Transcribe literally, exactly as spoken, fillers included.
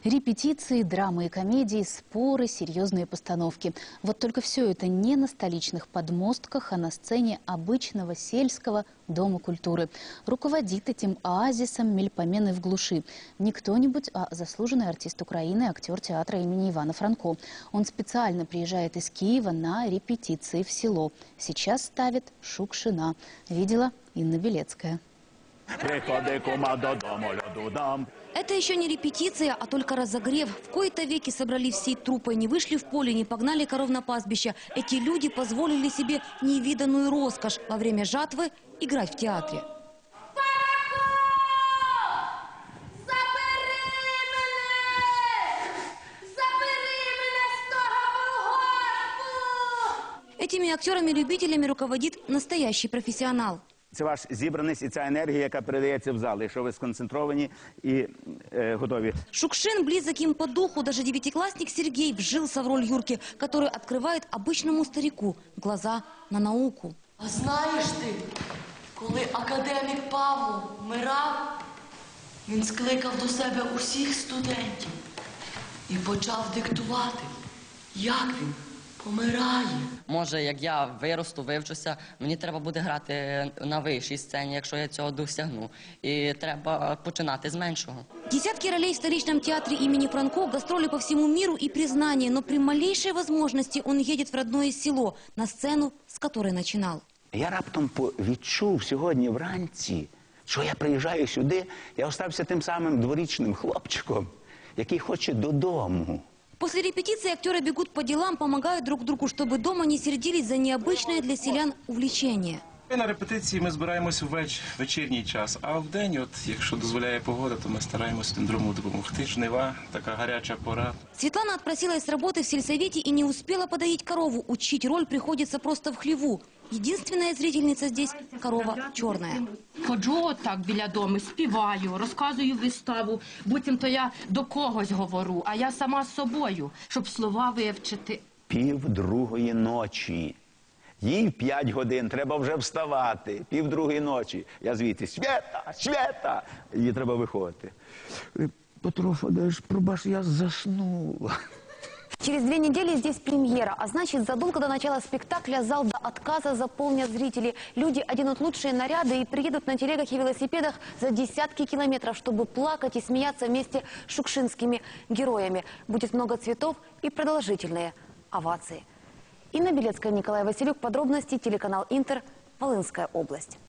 Репетиции, драмы и комедии, споры, серьезные постановки. Вот только все это не на столичных подмостках, а на сцене обычного сельского дома культуры. Руководит этим оазисом мельпомены в глуши. Не кто-нибудь, а заслуженный артист Украины, актер театра имени Ивана Франко. Он специально приезжает из Киева на репетиции в село. Сейчас ставит Шукшина. Видела Инна Белецкая. Это еще не репетиция, а только разогрев. В кои-то веки собрались всей труппой, не вышли в поле, не погнали коров на пастбище. Эти люди позволили себе невиданную роскошь во время жатвы играть в театре. Этими актерами-любителями руководит настоящий профессионал. Це ваш зібраність і ця енергія, яка передається в зал, якщо ви сконцентровані і е, готові. Шукшин близок им по духу. Даже девятиклассник Сергей вжился в роль Юрки, который открывает обычному старику глаза на науку. А знаєш ти, коли академік Павло вмирав, він скликав до себе усіх студентів і почав диктувати, як він помирає. Може, як я виросту, вивчуся, мені треба буде грати на вищій сцені, якщо я цього досягну. І треба починати з меншого. Десятки ролей в столичном театре имени Франко, гастроли по всему миру и признание. Но при малейшей возможности он едет в родное село, на сцену, с которой начинал. Я раптом відчув сьогодні вранці, що я приїжджаю сюди, я остався тим самим дворічним хлопчиком, який хоче додому. После репетиции актеры бегут по делам, помогают друг другу, чтобы дома не сердились за необычное для селян увлечение. На репетиції ми збираємося в веч... вечірній час, а в день, от, якщо дозволяє погода, то ми стараємося один другому допомогти. Жнива, така гаряча пора. Светлана отпросилась с работы в сельсовете и не успела подоить корову. Учить роль приходится просто в хлеву. Единственная зрительница здесь – корова черная. Ходжу отак біля дому, співаю, розказую виставу, буцімто я до когось говорю, а я сама з собою, щоб слова вивчити. Пів другої ночі. Їй в п'ять годин, треба вже вставати. Пів другої ночі. Я звідси, Свята, Свята! Їй треба виходити. Петро Федорович, пробач, я заснула. Через две недели здесь премьера, а значит, задолго до начала спектакля зал до отказа заполнят зрители. Люди оденут лучшие наряды и приедут на телегах и велосипедах за десятки километров, чтобы плакать и смеяться вместе с шукшинскими героями. Будет много цветов и продолжительные овации. Инна Белецкая, Николай Василюк. Подробности, телеканал Интер, Волынская область.